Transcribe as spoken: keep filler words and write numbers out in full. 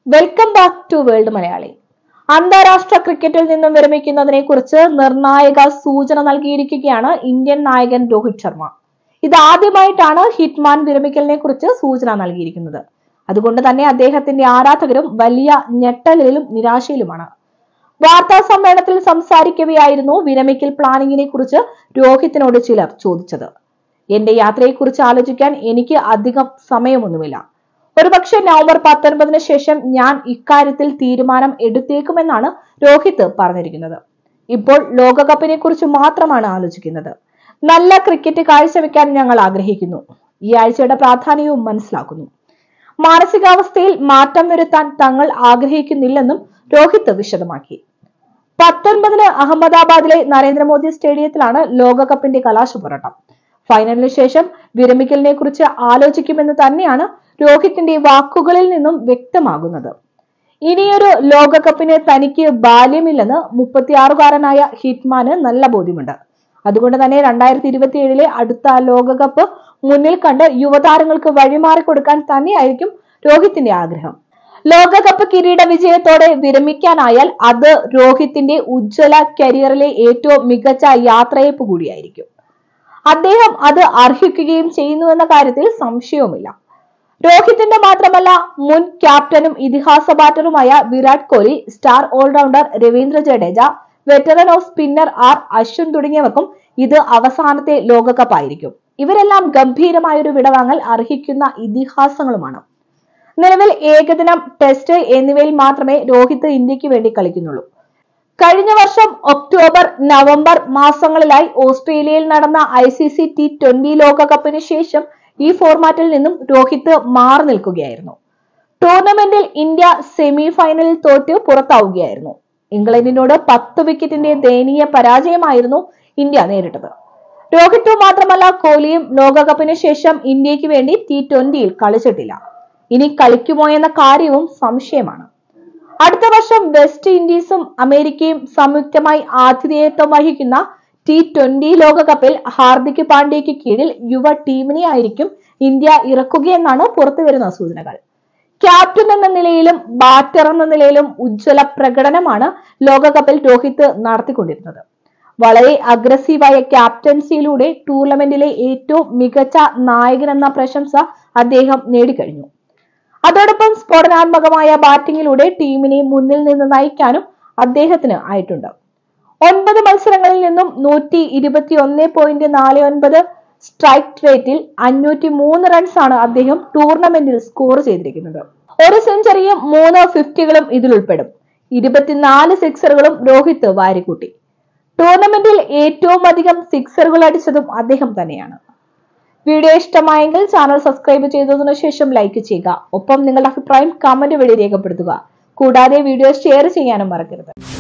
Welcome back to world Malayali. അന്താരാഷ്ട്ര ക്രിക്കറ്റിൽ നിന്നും വിരമിക്കുന്നതിനെ കുറിച്ച് നിർണായക സൂചന നൽകിയിരിക്കുകയാണ് ഇന്ത്യൻ നായകൻ രോഹിത് ശർമ്മ. ഇതാദ്യമായിട്ടാണ് ഹിറ്റ്മാൻ വിരമിക്കലിനെ കുറിച്ച് സൂചന നൽകിയിരിക്കുന്നത്. അതുകൊണ്ട് തന്നെ അദ്ദേഹത്തിന്റെ ആരാധകരും വലിയ ഞെട്ടലിലും നിരാശയിലുമാണ്. വാർത്താ സമ്മേളനത്തിൽ സംസാരിക്കവെയായിരുന്നു വിരമിക്കൽ പ്ലാനിങ്ങിനെ കുറിച്ച് രോഹിത്തിനോട് ചിലർ ചോദിച്ചത്. എന്റെ യാത്രയെക്കുറിച്ച് ആലോചിക്കാൻ എനിക്ക് അധികം സമയമൊന്നുമില്ല. ഒരുപക്ഷെ നവംബർ പത്തൊൻപതിന് ശേഷം ഞാൻ ഇക്കാര്യത്തിൽ തീരുമാനം എടുത്തേക്കുമെന്നാണ് രോഹിത് പറഞ്ഞിരിക്കുന്നത്. ഇപ്പോൾ ലോകകപ്പിനെ കുറിച്ച് മാത്രമാണ് ആലോചിക്കുന്നത്. നല്ല ക്രിക്കറ്റ് കാഴ്ചവെക്കാൻ ഞങ്ങൾ ആഗ്രഹിക്കുന്നു. ഈ ആഴ്ചയുടെ പ്രാധാന്യവും മനസ്സിലാക്കുന്നു. മാനസികാവസ്ഥയിൽ മാറ്റം വരുത്താൻ തങ്ങൾ ആഗ്രഹിക്കുന്നില്ലെന്നും രോഹിത് വിശദമാക്കി. പത്തൊൻപതിന് അഹമ്മദാബാദിലെ നരേന്ദ്രമോദി സ്റ്റേഡിയത്തിലാണ് ലോകകപ്പിന്റെ കലാശപ്പോരാട്ടം. ഫൈനലിന് ശേഷം വിരമിക്കലിനെ കുറിച്ച് ആലോചിക്കുമെന്ന് തന്നെയാണ് രോഹിത്തിന്റെ വാക്കുകളിൽ നിന്നും വ്യക്തമാകുന്നത്. ഇനിയൊരു ലോകകപ്പിന് തനിക്ക് ബാല്യമില്ലെന്ന് മുപ്പത്തിയാറുകാരനായ ഹിറ്റ്മാന് നല്ല ബോധ്യമുണ്ട്. അതുകൊണ്ട് തന്നെ രണ്ടായിരത്തി ഇരുപത്തി ഏഴിലെ അടുത്ത ലോകകപ്പ് മുന്നിൽ കണ്ട് യുവതാരങ്ങൾക്ക് വഴിമാറി കൊടുക്കാൻ തന്നെയായിരിക്കും രോഹിത്തിന്റെ ആഗ്രഹം. ലോകകപ്പ് കിരീട വിജയത്തോടെ വിരമിക്കാനായാൽ അത് രോഹിത്തിന്റെ ഉജ്ജ്വല കരിയറിലെ ഏറ്റവും മികച്ച യാത്രയപ്പ് കൂടിയായിരിക്കും. അദ്ദേഹം അത് അർഹിക്കുകയും ചെയ്യുന്നുവെന്ന കാര്യത്തിൽ സംശയവുമില്ല. രോഹിത്തിന്റെ മാത്രമല്ല, മുൻ ക്യാപ്റ്റനും ഇതിഹാസ ബാറ്ററുമായ Virat Kohli, star allrounder Ravindra Jadeja, veteran off spinner R Ashwin തുടങ്ങിയവർക്കും ഇത് അവസാനത്തെ ലോകകപ്പായിരിക്കും. ഇവരെല്ലാം ഗംഭീരമായൊരു വിടവാങ്ങൽ അർഹിക്കുന്ന ഇതിഹാസങ്ങളുമാണ്. നിലവിൽ ഏകദിനം, ടെസ്റ്റ് എന്നിവയിൽ മാത്രമേ രോഹിത് ഇന്ത്യക്ക് വേണ്ടി കളിക്കുന്നുള്ളൂ. കഴിഞ്ഞ വർഷം ഒക്ടോബർ, നവംബർ മാസങ്ങളിലായി ഓസ്ട്രേലിയയിൽ നടന്ന I C C T twenty ലോകകപ്പിന് ശേഷം ഈ ഫോർമാറ്റിൽ നിന്നും രോഹിത് മാറി നിൽക്കുകയായിരുന്നു. ടൂർണമെന്റിൽ ഇന്ത്യ സെമി ഫൈനലിൽ തോറ്റ് പുറത്താവുകയായിരുന്നു. ഇംഗ്ലണ്ടിനോട് പത്ത് വിക്കറ്റിന്റെ ദയനീയ പരാജയമായിരുന്നു ഇന്ത്യ നേരിട്ടത്. രോഹിത് മാത്രമല്ല, കോഹ്ലിയും ലോകകപ്പിന് ശേഷം ഇന്ത്യക്ക് വേണ്ടി ടി ട്വന്റിയിൽ കളിച്ചിട്ടില്ല. ഇനി കളിക്കുമോ എന്ന കാര്യവും സംശയമാണ്. അടുത്ത വർഷം വെസ്റ്റ് ഇൻഡീസും അമേരിക്കയും സംയുക്തമായി ആതിഥേയത്വം വഹിക്കുന്ന ടി ട്വന്റി ലോകകപ്പിൽ ഹാർദിക് പാണ്ഡ്യയ്ക്ക് കീഴിൽ യുവ ടീമിനെ ആയിരിക്കും ഇന്ത്യ ഇറക്കുകയെന്നാണ് പുറത്തുവരുന്ന സൂചനകൾ. ക്യാപ്റ്റൻ എന്ന നിലയിലും ബാറ്റർ എന്ന നിലയിലും ഉജ്ജ്വല പ്രകടനമാണ് ലോകകപ്പിൽ രോഹിത് നടത്തിക്കൊണ്ടിരുന്നത്. വളരെ അഗ്രസീവായ ക്യാപ്റ്റൻസിയിലൂടെ ടൂർണമെന്റിലെ ഏറ്റവും മികച്ച നായകൻ എന്ന പ്രശംസ അദ്ദേഹം നേടിക്കഴിഞ്ഞു. അതോടൊപ്പം സ്ഫോടനാത്മകമായ ബാറ്റിംഗിലൂടെ ടീമിനെ മുന്നിൽ നിന്ന് നയിക്കാനും അദ്ദേഹത്തിന് ആയിട്ടുണ്ട്. ഒൻപത് മത്സരങ്ങളിൽ നിന്നും നൂറ്റി ഇരുപത്തി ഒന്ന് പോയിന്റ് നാല് ഒൻപത് സ്ട്രൈക്ക് റേറ്റിൽ അഞ്ഞൂറ്റി മൂന്ന് റൺസ് ആണ് അദ്ദേഹം ടൂർണമെന്റിൽ സ്കോർ ചെയ്തിരിക്കുന്നത്. ഒരു സെഞ്ചുറിയും മൂന്ന് ഫിഫ്റ്റികളും ഇതിൽ ഉൾപ്പെടും. ഇരുപത്തിനാല് സിക്സറുകളും രോഹിത് വാരിക്കൂട്ടി. ടൂർണമെന്റിൽ ഏറ്റവും അധികം സിക്സറുകൾ അടിച്ചതും അദ്ദേഹം തന്നെയാണ്. വീഡിയോ ഇഷ്ടമായെങ്കിൽ ചാനൽ സബ്സ്ക്രൈബ് ചെയ്തതിനു ശേഷം ലൈക്ക് ചെയ്യുക. ഒപ്പം നിങ്ങളുടെ അഭിപ്രായം കമന്റ് വഴി രേഖപ്പെടുത്തുക. കൂടാതെ വീഡിയോ ഷെയർ ചെയ്യാനും മറക്കരുത്.